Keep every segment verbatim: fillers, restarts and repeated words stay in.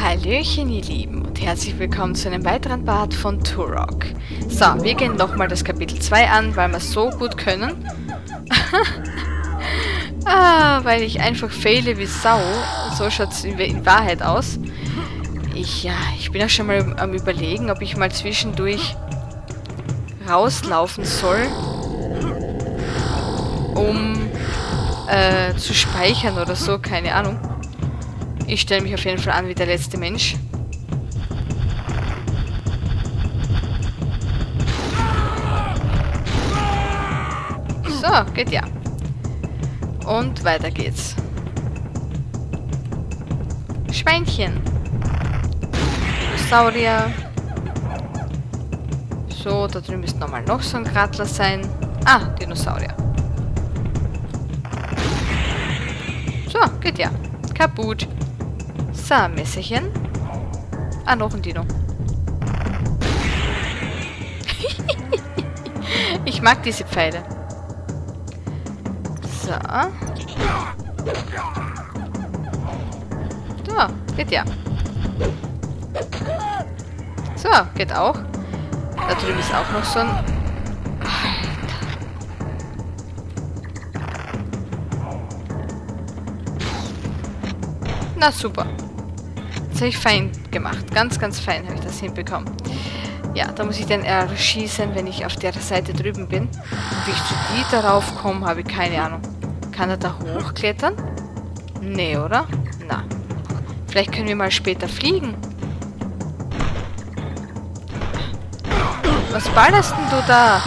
Hallöchen ihr Lieben und herzlich willkommen zu einem weiteren Part von Turok. So, wir gehen nochmal das Kapitel zwei an, weil wir es so gut können. ah, weil ich einfach fehle wie Sau. So schaut es in, in Wahrheit aus. Ich, ja, ich bin auch schon mal am Überlegen, ob ich mal zwischendurch rauslaufen soll, um äh, zu speichern oder so, keine Ahnung. Ich stelle mich auf jeden Fall an wie der letzte Mensch. So, geht ja. Und weiter geht's. Schweinchen. Dinosaurier. So, da drüben müsste nochmal noch so ein Krattler sein. Ah, Dinosaurier. So, geht ja. Kaputt. So, Messerchen. Ah, noch ein Dino. Ich mag diese Pfeile. So. So, geht ja. So, geht auch. Da drüben ist auch noch so ein... Na super. Das habe ich fein gemacht. Ganz, ganz fein habe ich das hinbekommen. Ja, da muss ich dann eher schießen, wenn ich auf der Seite drüben bin. Und wie ich zu die darauf komme, habe ich keine Ahnung. Kann er da hochklettern? Nee, oder? Na. Vielleicht können wir mal später fliegen. Was ballerst denn du da?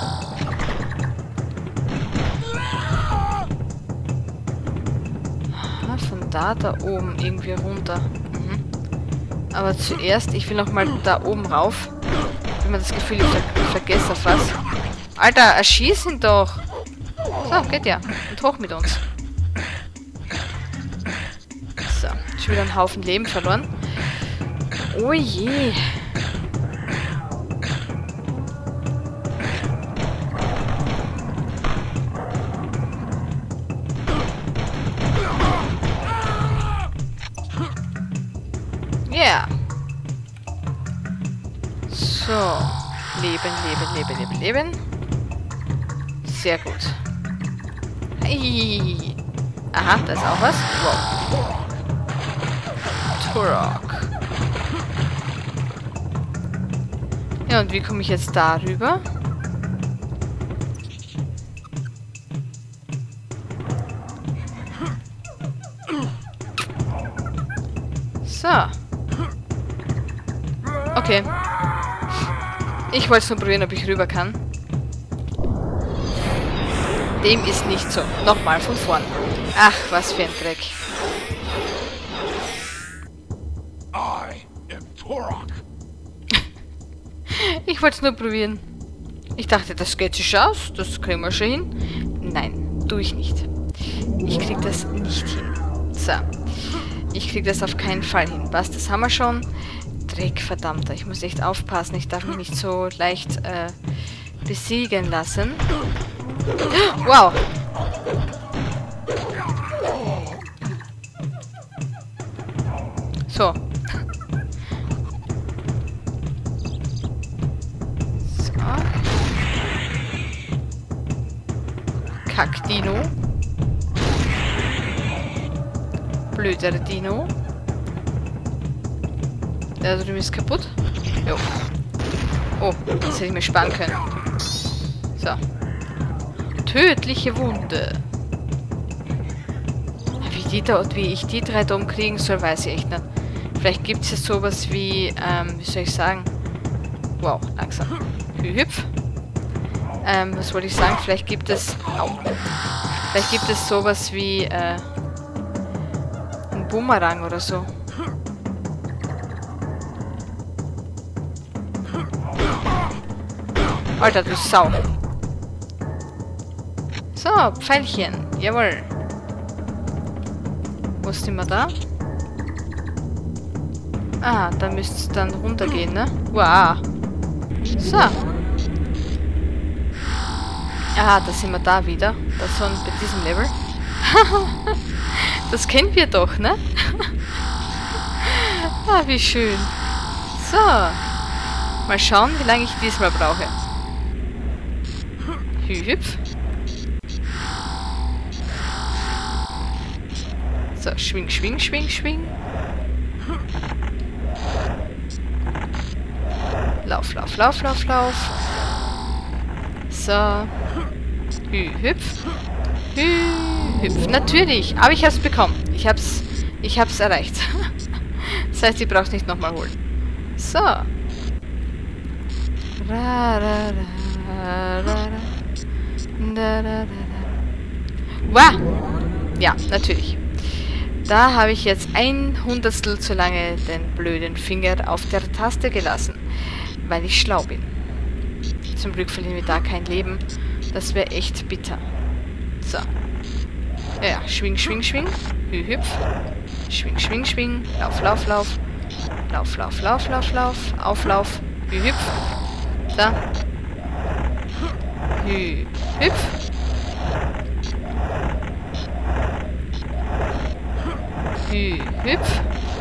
Aha, von da, da oben irgendwie runter. Mhm. Aber zuerst, ich will noch mal da oben rauf. Ich habe mir das Gefühl, ich, ver ich vergesse auf was. Alter, erschieß ihn doch! So, geht ja. Und hoch mit uns. So, schon wieder einen Haufen Leben verloren. Oh je. Ja. Yeah. So. Leben, leben, leben, leben, leben. Sehr gut. Hey. Aha, da ist auch was. Wow. Turok. Ja, und wie komme ich jetzt darüber? So. Okay. Ich wollte es nur probieren, ob ich rüber kann. Dem ist nicht so. Nochmal von vorn. Ach, was für ein Dreck. I am Turok. Ich wollte es nur probieren. Ich dachte, das geht sich aus. Das kriegen wir schon hin. Nein, tue ich nicht. Ich krieg das nicht hin. So. Ich krieg das auf keinen Fall hin. Was, das haben wir schon. Dreck, verdammter. Ich muss echt aufpassen. Ich darf mich nicht so leicht äh, besiegen lassen. Wow. So. So. Kack-Dino. Blöder Dino. Der drüben ist kaputt. Jo. Oh, das hätte ich mir sparen können. So. Tödliche Wunde. Wie, die da, wie ich die drei da umkriegen soll, weiß ich echt nicht. Vielleicht gibt es ja sowas wie, ähm, wie soll ich sagen? Wow, langsam. Hüpf. Ähm, was wollte ich sagen? Vielleicht gibt es... Au. Vielleicht gibt es sowas wie, äh... ein Bumerang oder so. Alter, du Sau. So, Pfeilchen. Jawohl. Wo ist immer da? Ah, da müsste es dann runtergehen, ne? Wow. So. Ah, da sind wir da wieder. Das so bei diesem Level. Das kennen wir doch, ne? Ah, wie schön. So. Mal schauen, wie lange ich diesmal brauche. Hüpf. So, schwing, schwing, schwing, schwing. Lauf, lauf, lauf, lauf, lauf. So. Hüpf. Hüpf. Natürlich. Aber ich hab's bekommen. Ich hab's, ich hab's erreicht. Das heißt, ich brauch's nicht nochmal holen. So. Ra, ra, ra, ra, ra. Da, da, da, da. Wow. Ja, natürlich. Da habe ich jetzt ein Hundertstel zu lange den blöden Finger auf der Taste gelassen, weil ich schlau bin. Zum Glück verlieren wir da kein Leben. Das wäre echt bitter. So. Ja, ja. Schwing, schwing, schwing. Hü, hüpf. Schwing, schwing, schwing. Lauf, lauf, lauf. Lauf, lauf, lauf, lauf, lauf. Auflauf. Hü, hüpf. Da. Hü, hüpf. Hü, hüpf.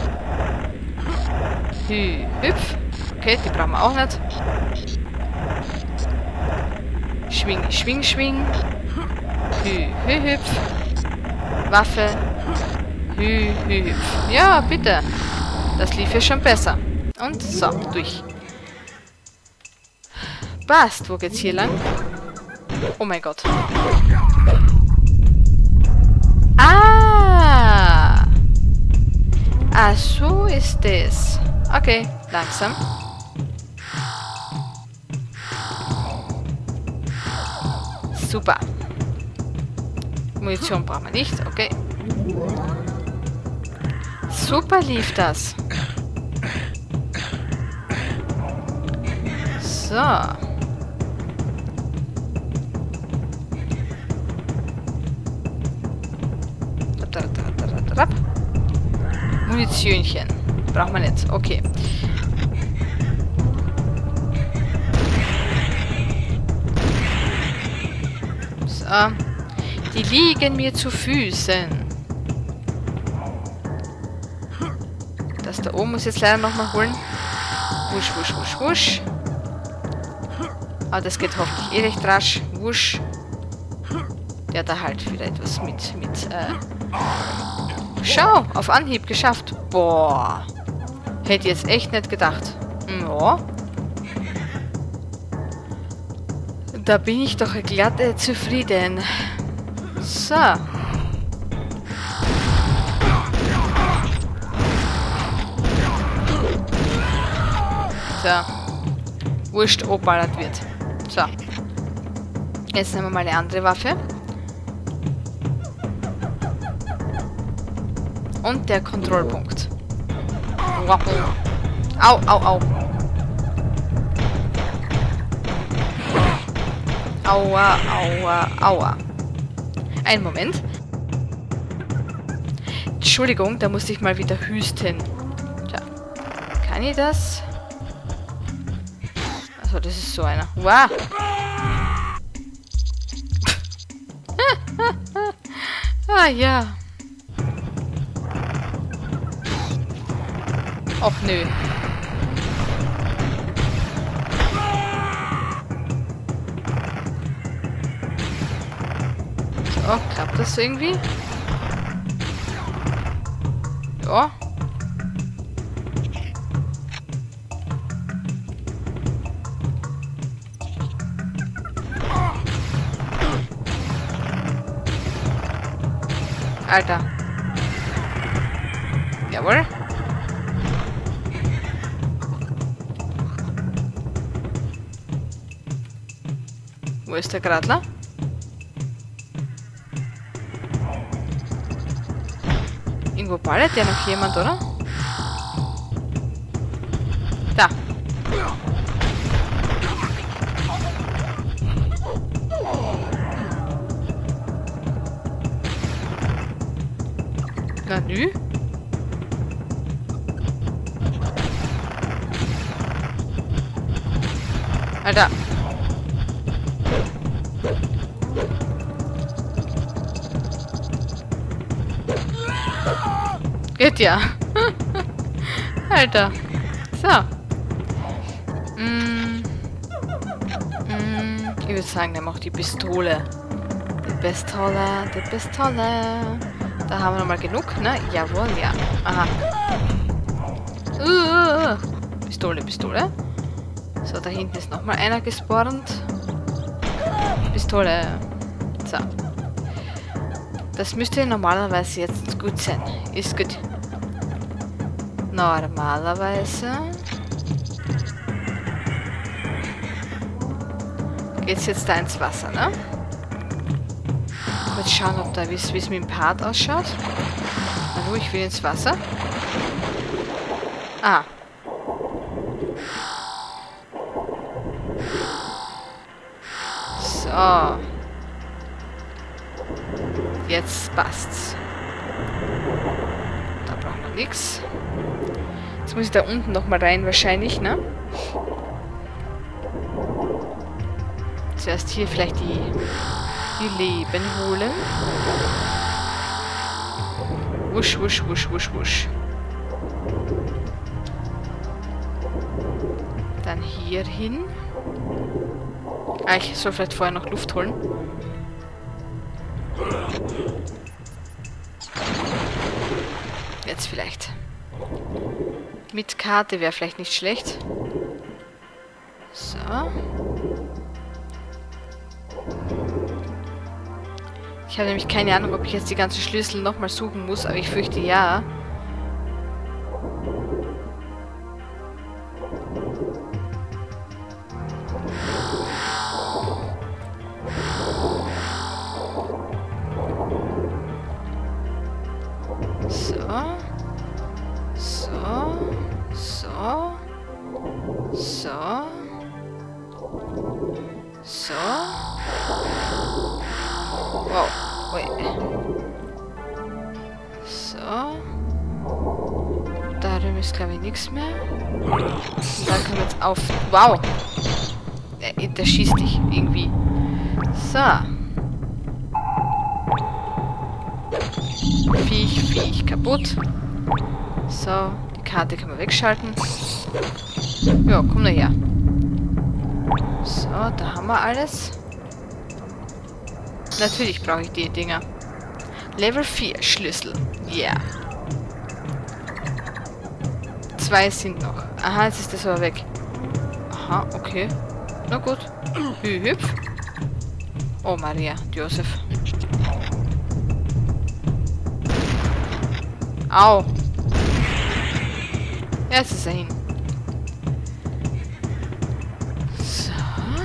Hü, hüpf. Okay, die brauchen wir auch nicht. Schwing, schwing, schwing. Hü, hü, hüpf. Waffe. Hü, hü, hüpf. Ja, bitte. Das lief ja schon besser. Und so, durch. Passt. Wo geht's hier lang? Oh mein Gott. Ah! Ah, so ist das. Okay, langsam. Super. Munition brauchen wir nicht, okay. Super lief das. So. Munitionchen. Braucht man nicht. Okay. So. Die liegen mir zu Füßen. Das da oben muss ich jetzt leider nochmal holen. Wusch, wusch, wusch, wusch. Aber das geht hoffentlich eh recht rasch. Wusch. Der da halt wieder etwas mit, mit, äh... Schau, auf Anhieb geschafft. Boah. Hätte jetzt echt nicht gedacht. Ja. Da bin ich doch glatt äh, zufrieden. So. So. Wurscht, ob ballert wird. So. Jetzt nehmen wir mal eine andere Waffe. Und der Kontrollpunkt. Wow. Au, au, au. Aua, aua, aua. Einen Moment. Entschuldigung, da musste ich mal wieder hüsten. Tja. Kann ich das? Also, das ist so einer. Wow. Ah, ja. Och, nö. So, klappt das irgendwie? Ja. Alter. Jawohl. Wo ist der Gradler? Irgendwo ballert ja noch jemand, oder? Da. Na nü? Alter. Geht ja. Alter. So. Mm. Mm. Ich würde sagen, der macht die Pistole. Die Pistole, die Pistole. Da haben wir nochmal genug, ne? Jawohl, ja. Aha. Uh. Pistole, Pistole. So, da hinten ist nochmal einer gespawnt. Pistole. So. Das müsste normalerweise jetzt gut sein. Ist gut. Normalerweise. Geht's jetzt da ins Wasser, ne? Kurz schauen, ob da, wie es mit dem Part ausschaut. Hallo, ich will ins Wasser. Ah. So. Jetzt passt's. Da brauchen wir nichts. Jetzt muss ich da unten nochmal rein wahrscheinlich, ne? Zuerst hier vielleicht die, die Leben holen. Wusch, wusch, wusch, wusch, wusch. Dann hier hin. Ah, ich soll vielleicht vorher noch Luft holen. Jetzt vielleicht. Mit Karte wäre vielleicht nicht schlecht. So. Ich habe nämlich keine Ahnung, ob ich jetzt die ganzen Schlüssel nochmal suchen muss, aber ich fürchte ja. So. So. So. So. So. Wow. Ui. So. Da drüben ist, glaube ich, nichts mehr. Da können wir jetzt auf... Wow. Der, der schießt dich irgendwie. So. Viech, Viech, kaputt. So, die Karte können wir wegschalten. Ja, komm da her. So, da haben wir alles. Natürlich brauche ich die Dinger. Level vier Schlüssel. Ja. Yeah. Zwei sind noch. Aha, jetzt ist das aber weg. Aha, okay. Na gut. Hü, hüpf. Oh, Maria, Josef. Au. Jetzt ist er hin. So.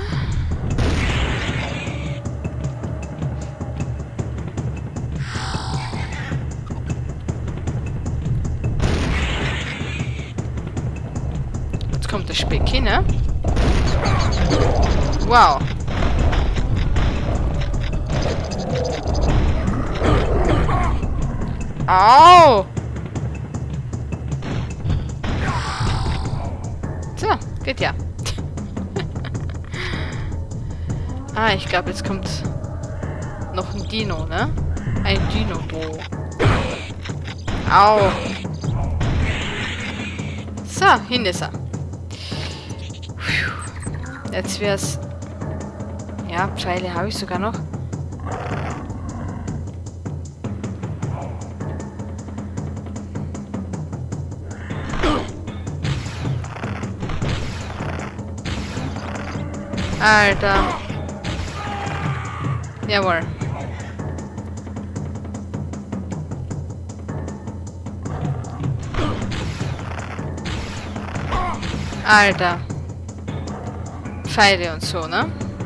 Jetzt kommt der Speck hin, ne? Wow. Au! So, geht ja. Ah, ich glaube, jetzt kommt noch ein Dino, ne? Ein Dino-Bo. Au! So, hin ist er. Jetzt wär's... Ja, Pfeile habe ich sogar noch. Alter. Jawohl. Alter. Pfeile und so, ne?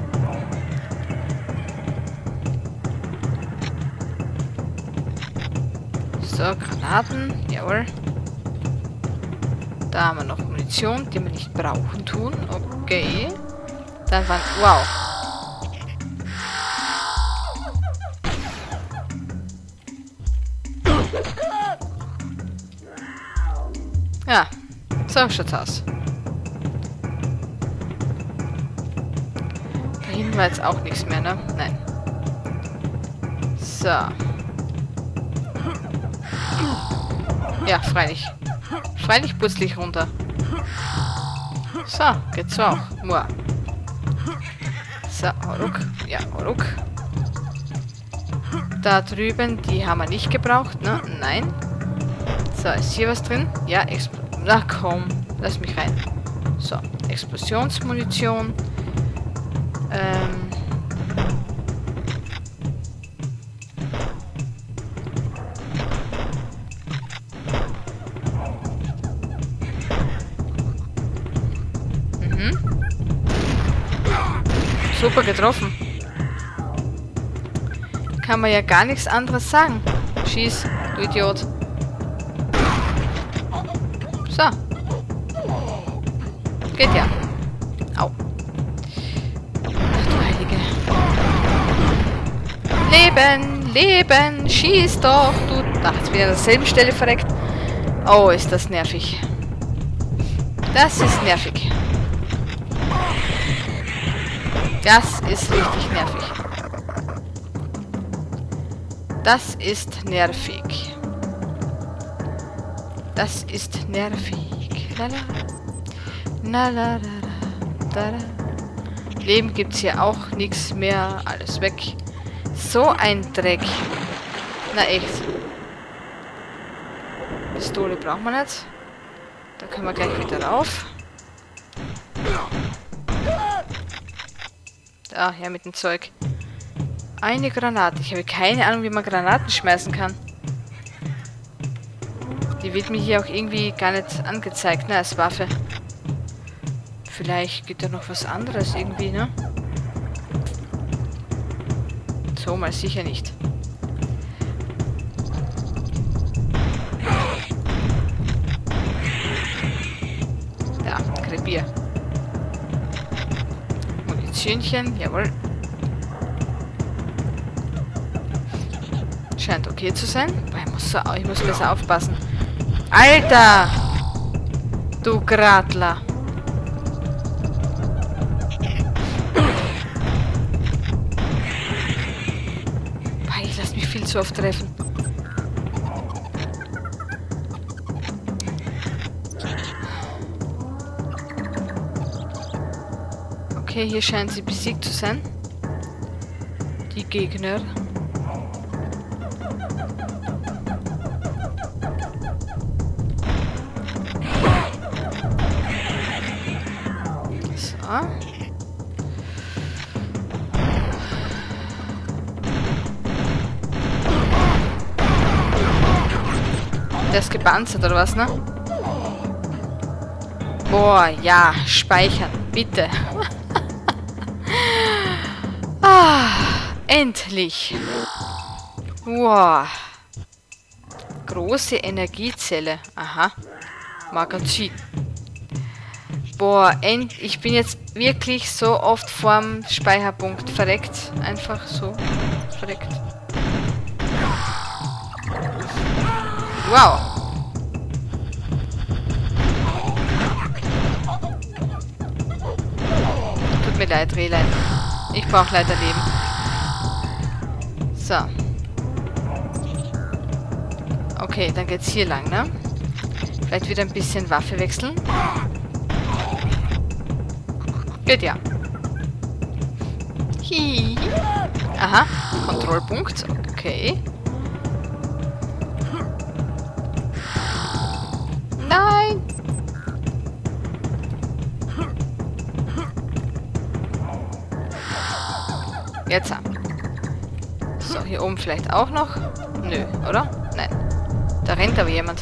So, Granaten. Jawohl. Da haben wir noch Munition, die wir nicht brauchen tun. Okay. Dann waren... Wow. Ja. So schaut's aus. Da hinten war jetzt auch nichts mehr, ne? Nein. So. Ja, freilich. Freilich. freilich purzel ich runter. So, geht's auch. Moa. So, ruck. Ja, ruck. Da drüben, die haben wir nicht gebraucht, ne? Nein. So, ist hier was drin? Ja, Expl na komm, lass mich rein. So, Explosionsmunition. Ähm. Mhm. Super getroffen. Kann man ja gar nichts anderes sagen. Schieß, du Idiot. So. Geht ja. Au. Ach du Heilige. Leben, Leben, schieß doch, du... Ach, jetzt wieder an derselben Stelle verreckt. Oh, ist das nervig. Das ist nervig. Das ist richtig nervig. Das ist nervig. Das ist nervig. Lala. Na, la, la, la, la. Leben gibt's hier auch nichts mehr. Alles weg. So ein Dreck. Na echt. Pistole brauchen wir nicht. Da können wir gleich wieder rauf. Da, her mit dem Zeug. Eine Granate. Ich habe keine Ahnung, wie man Granaten schmeißen kann. Die wird mir hier auch irgendwie gar nicht angezeigt, ne, als Waffe. Vielleicht gibt da noch was anderes irgendwie, ne? So, mal sicher nicht. Ja, Krepier. Munitionchen, jawohl. Scheint okay zu sein. Ich muss, so, ich muss besser aufpassen. Alter! Du Gratler. Ich lasse mich viel zu oft treffen. Okay, hier scheint sie besiegt zu sein. Die Gegner. So. Der ist gepanzert oder was, ne? Boah, ja, speichern, bitte. Ah, endlich. Wow. Große Energiezelle. Aha. Magazin. Boah, end ich bin jetzt wirklich so oft vorm Speicherpunkt verreckt. Einfach so verreckt. Wow. Tut mir leid, Rehlein. Ich brauche leider Leben. So. Okay, dann geht's hier lang, ne? Vielleicht wieder ein bisschen Waffe wechseln. Geht ja. Hi. Aha, Kontrollpunkt. Okay. Nein! Jetzt. So, hier oben vielleicht auch noch. Nö, oder? Nein. Da rennt aber jemand.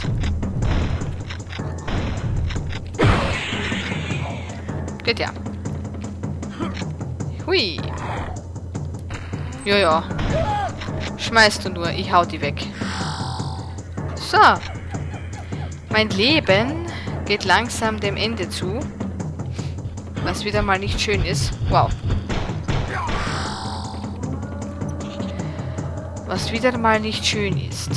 Geht ja. Hui. Jojo. Schmeißt du nur, ich hau die weg. So. Mein Leben geht langsam dem Ende zu. Was wieder mal nicht schön ist. Wow. Was wieder mal nicht schön ist.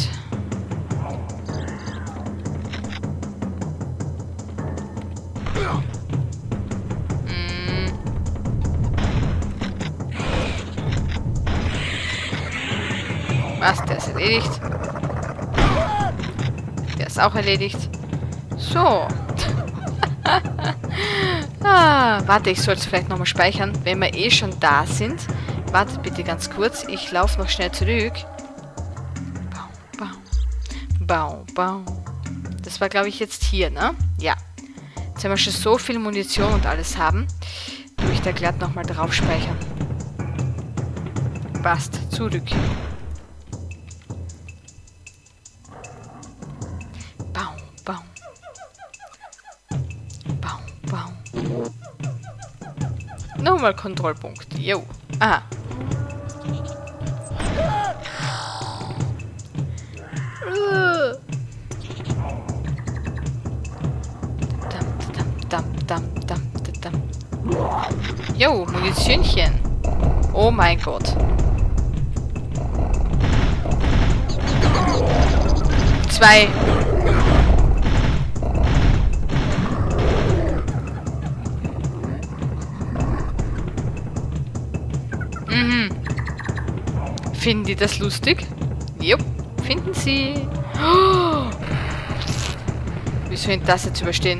Hm. Was, der ist erledigt. Der ist auch erledigt. So. ah, warte, ich sollte es vielleicht nochmal speichern, wenn wir eh schon da sind. Wartet bitte ganz kurz. Ich laufe noch schnell zurück. Bau, bau. Bau, bau. Das war, glaube ich, jetzt hier, ne? Ja. Jetzt haben wir schon so viel Munition und alles haben. Tue ich da glatt nochmal drauf speichern. Passt. Zurück. Bau, bau. Bau, bau. Nochmal Kontrollpunkt. Jo. Aha. Dam, dam, dam, dam, dam. Jo, Munitionchen. Oh mein Gott. Zwei. Mhm. Finden die das lustig? Jupp, finden sie. Oh. Wie soll ich das jetzt überstehen?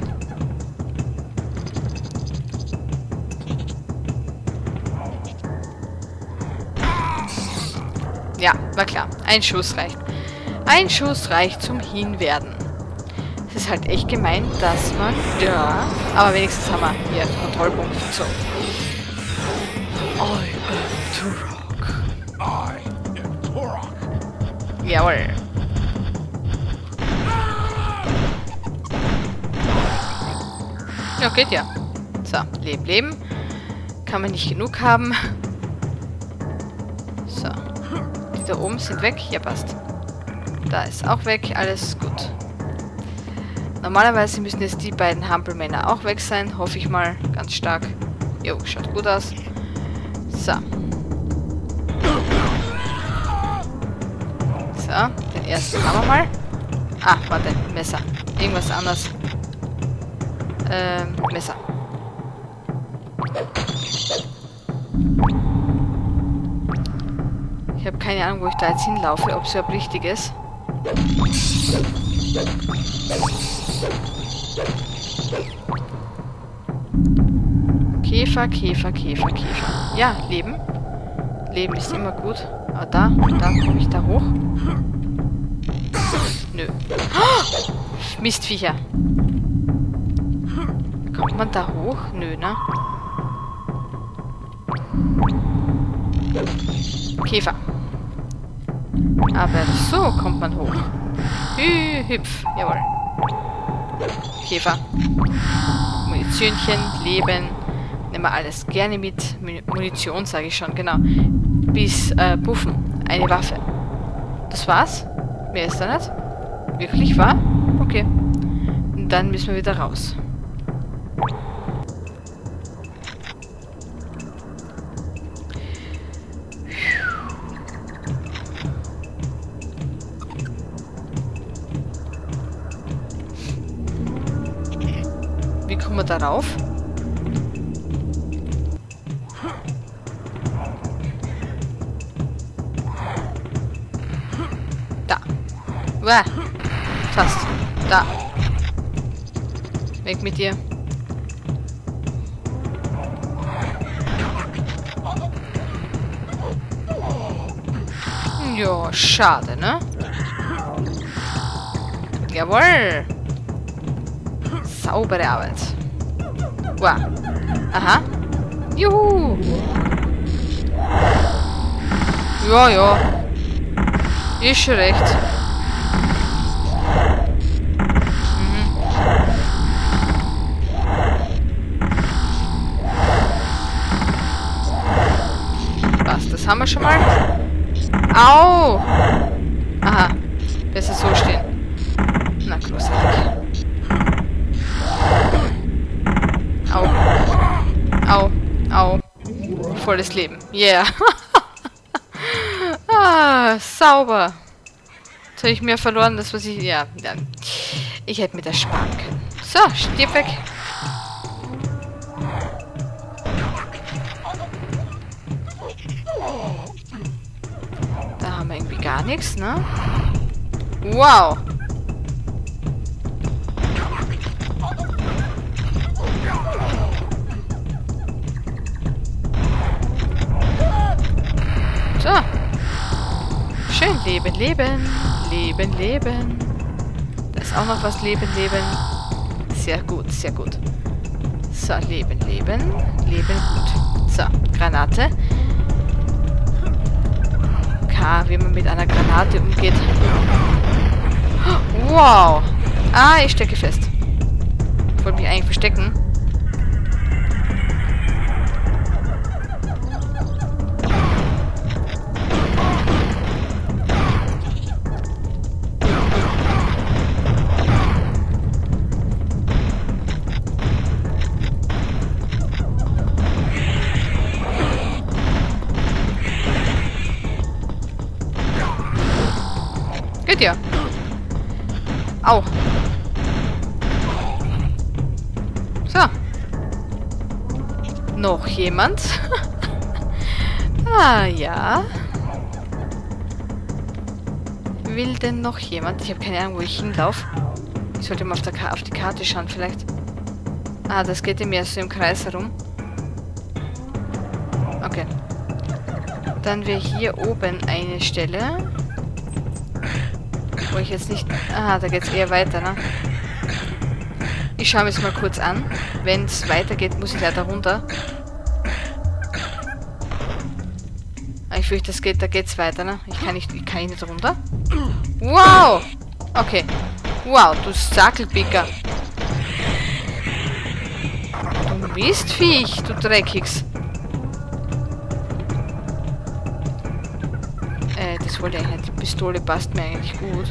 Ja, war klar. Ein Schuss reicht. Ein Schuss reicht zum Hinwerden. Es ist halt echt gemein, dass man... Ja, aber wenigstens haben wir hier Kontrollpunkt. So. I am Turok. I am Turok. Jawohl. Ja, geht ja. So, leben, leben. Kann man nicht genug haben. So. Die da oben sind weg. Ja, passt. Da ist auch weg. Alles gut. Normalerweise müssen jetzt die beiden Hampelmänner auch weg sein. Hoffe ich mal. Ganz stark. Jo, schaut gut aus. So. So, den ersten haben wir mal. Ah, warte. Messer. Irgendwas anderes. Ähm, Messer. Ich habe keine Ahnung, wo ich da jetzt hinlaufe, ob es überhaupt richtig ist. Käfer, Käfer, Käfer, Käfer. Ja, Leben. Leben ist immer gut. Aber da, da komme ich da hoch. Nö. Oh! Mistviecher. Kommt man da hoch? Nö, ne? Käfer. Aber so kommt man hoch. Hü, hüpf. Jawohl. Käfer. Munitionchen, Leben. Nehmen wir alles gerne mit. Munition, sage ich schon, genau. Bis, äh, Puffen. Eine Waffe. Das war's? Mehr ist da nicht? Wirklich wahr? Okay. Und dann müssen wir wieder raus. Wie kommen wir darauf? Da. Uah. Fast. Da. Weg mit dir. Ja, schade, ne? Jawohl. Saubere Arbeit. Wow. Aha. Juhu. Ja, ja. Ist schon recht. Mhm. Was, das haben wir schon mal? Au! Aha. Besser so stehen. Na, großartig. Au. Au. Au. Volles Leben. Yeah. ah, sauber. Jetzt habe ich mir verloren, das was ich... Ja, ja. Ich hätte mir das sparen können. So, stirb weg. Da haben wir irgendwie gar nichts, ne? Wow. So. Schön leben, leben. Leben, leben. Da ist auch noch was leben, leben. Sehr gut, sehr gut. So, leben, leben. Leben, gut. So, Granate. K, wie man mit einer Granate umgeht. Wow. Ah, ich stecke fest. Ich wollte mich eigentlich verstecken. Geht ja. Au. So. Noch jemand? Ah, ja. Will denn noch jemand? Ich habe keine Ahnung, wo ich hinlaufe. Ich sollte mal auf, der Ka auf die Karte schauen, vielleicht. Ah, das geht mir so im Kreis herum. Okay. Dann wäre hier oben eine Stelle, wo ich jetzt nicht... Ah, da geht es eher weiter, ne? Ich schaue mir es mal kurz an. Wenn es weitergeht, muss ich leider runter. Ah, ich fürchte, das geht, da geht es weiter, ne? Ich kann nicht, ich kann nicht runter. Wow! Okay. Wow, du Sackelpicker. Du Mistviech, du Dreckigs. Äh, das wollte ich nicht. Die Pistole passt mir eigentlich gut.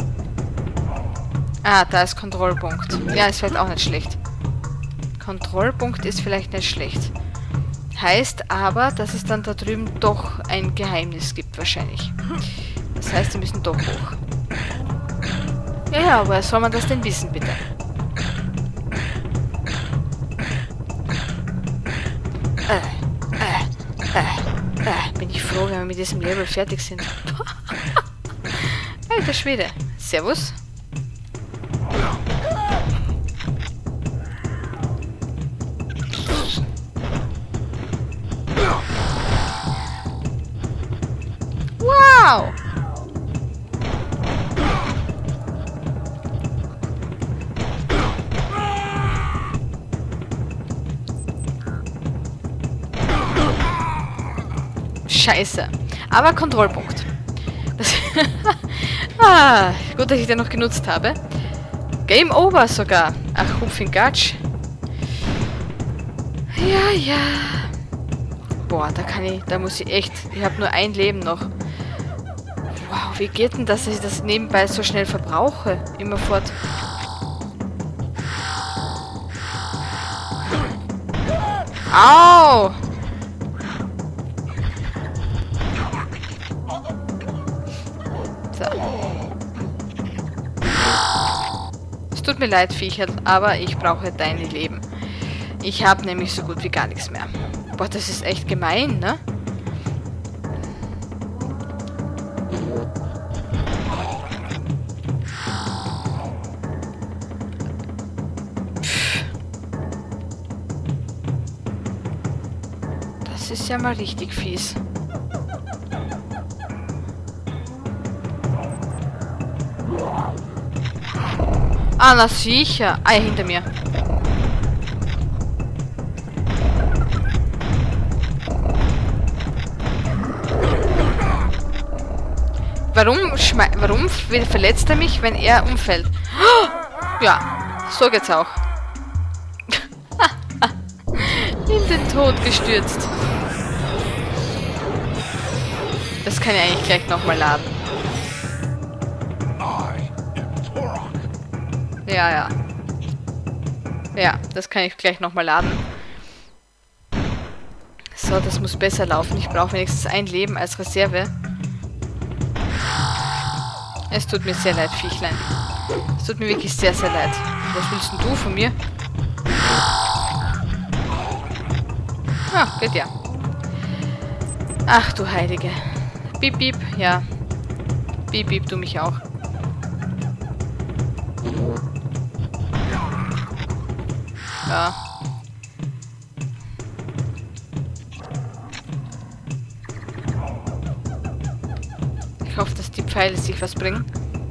Ah, da ist Kontrollpunkt. Ja, ist vielleicht auch nicht schlecht. Kontrollpunkt ist vielleicht nicht schlecht. Heißt aber, dass es dann da drüben doch ein Geheimnis gibt, wahrscheinlich. Das heißt, wir müssen doch hoch. Ja, ja, woher soll man das denn wissen, bitte? Äh, äh, äh, äh. Bin ich froh, wenn wir mit diesem Level fertig sind. Alter Schwede. Servus. Wow! Scheiße. Aber Kontrollpunkt. Das ah, gut, dass ich den noch genutzt habe. Game over sogar. Ach, Hupfingatsch. Ja, ja. Boah, da kann ich, da muss ich echt, ich habe nur ein Leben noch. Wow, wie geht denn das, dass ich das nebenbei so schnell verbrauche? Immerfort. Au! So. Es tut mir leid, Viecher, aber ich brauche deine Leben. Ich habe nämlich so gut wie gar nichts mehr. Boah, das ist echt gemein, ne? Pff. Das ist ja mal richtig fies. Ah, na sicher. Ah, ja, hinter mir. Warum, schme warum verletzt er mich, wenn er umfällt? Ja, so geht's auch. In den Tod gestürzt. Das kann ich eigentlich gleich nochmal laden. Ja, ja. Ja, das kann ich gleich nochmal laden. So, das muss besser laufen. Ich brauche wenigstens ein Leben als Reserve. Es tut mir sehr leid, Viechlein. Es tut mir wirklich sehr, sehr leid. Was willst denn du von mir? Ah, geht ja. Ach du Heilige. Piep, piep, ja. Piep, piep, du mich auch. Ja. Pfeile sich was bringen.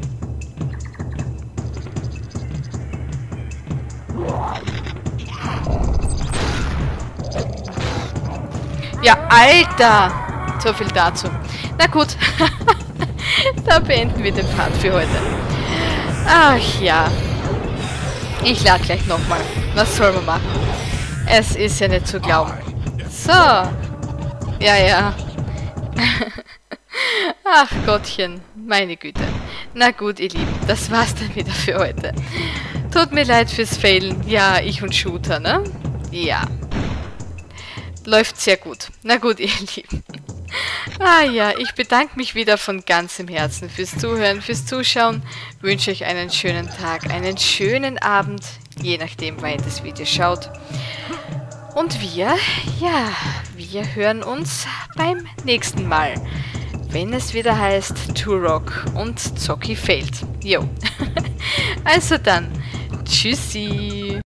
Ja, Alter! So viel dazu. Na gut. Da beenden wir den Part für heute. Ach ja. Ich lade gleich nochmal. Was soll man machen? Es ist ja nicht zu glauben. So. Ja, ja. Ach Gottchen. Meine Güte. Na gut, ihr Lieben. Das war's dann wieder für heute. Tut mir leid fürs Failen. Ja, ich und Shooter, ne? Ja. Läuft sehr gut. Na gut, ihr Lieben. Ah ja, ich bedanke mich wieder von ganzem Herzen fürs Zuhören, fürs Zuschauen. Wünsche euch einen schönen Tag, einen schönen Abend, je nachdem, wann ihr das Video schaut. Und wir, ja, wir hören uns beim nächsten Mal, wenn es wieder heißt Turok und Zocki failed. Jo. Also dann, tschüssi.